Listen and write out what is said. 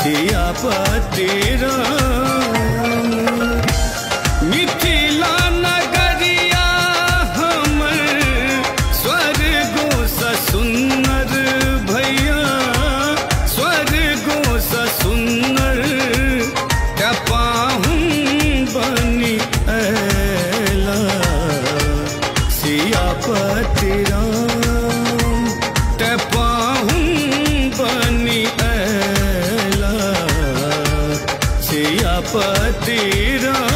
सियापति राम। मिथिला नगरिया हमर स्वर्गों सा सुंदर भैया, स्वर्गों सा सुंदर पाहुन बनी ऐला सियापति राम, पाहुन बनी ऐला सियापति राम।